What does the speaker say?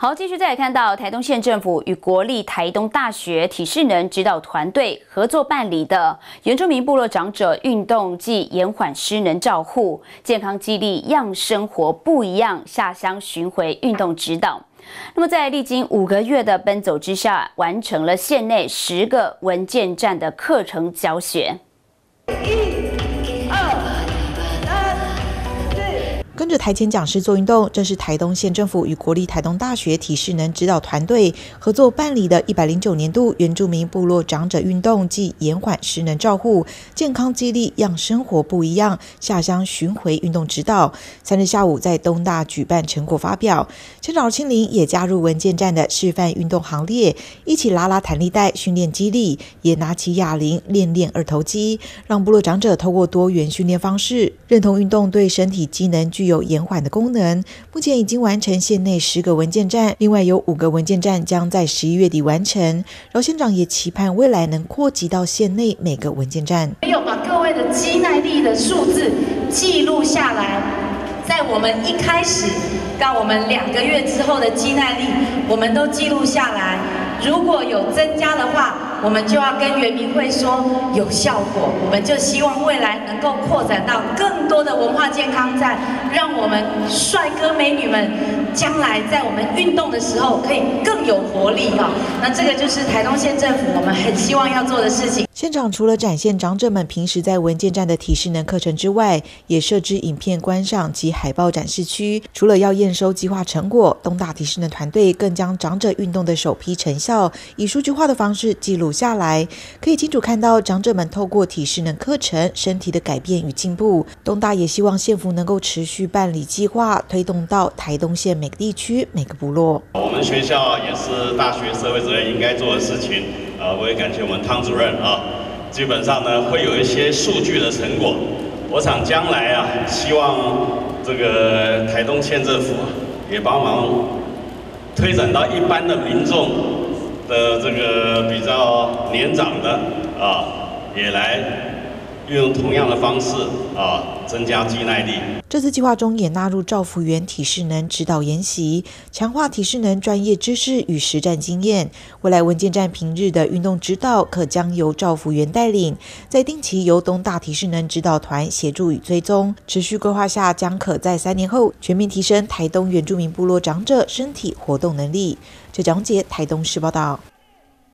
好，继续再来看到台东县政府与国立台东大学体适能指导团队合作办理的原住民部落长者运动暨延缓失能照护、健康激励让生活不一样下乡巡回运动指导。那么在历经5个月的奔走之下，完成了县内10个文健站的课程教学。 跟着台前讲师做运动，这是台东县政府与国立台东大学体适能指导团队合作办理的109年度原住民部落长者运动暨延缓失能照护、健康激励让生活不一样下乡巡回运动指导。3日下午在东大举办成果发表，县长庆玲也加入文健站的示范运动行列，一起拉弹力带训练肌力，也拿起哑铃练二头肌，让部落长者透过多元训练方式，认同运动对身体机能具有延缓的功能。目前已经完成县内10个文健站，另外有5个文健站将在11月底完成。饶县长也期盼未来能扩及到县内每个文健站。 没有把各位的肌耐力的数字记录下来，在我们一开始到我们2个月之后的肌耐力，我们都记录下来。如果有增加的话，我们就要跟原民会说有效果，我们就希望未来能够扩展到更多的文化健康站，让我们帅哥美女们将来在我们运动的时候可以更有活力哈。那这个就是台东县政府我们很希望要做的事情。 县长除了展现长者们平时在文健站的体适能课程之外，也设置影片观赏及海报展示区。除了要验收计划成果，东大体适能团队更将长者运动的首批成效以数据化的方式记录下来，可以清楚看到长者们透过体适能课程身体的改变与进步。东大也希望县府能够持续办理计划，推动到台东县每个地区每个部落。 我们学校也是大学社会责任应该做的事情。我也感谢我们汤主任啊，基本上呢会有一些数据的成果。我想将来啊，希望这个台东县政府也帮忙推展到一般的民众的这个比较年长的也来运用同样的方式增加肌耐力。 这次计划中也纳入照服员体适能指导研习，强化体适能专业知识与实战经验。未来文健站平日的运动指导可将由照服员带领，再定期由东大体适能指导团协助与追踪。持续规划下，将可在3年后全面提升台东原住民部落长者身体活动能力。这讲解台东市报道。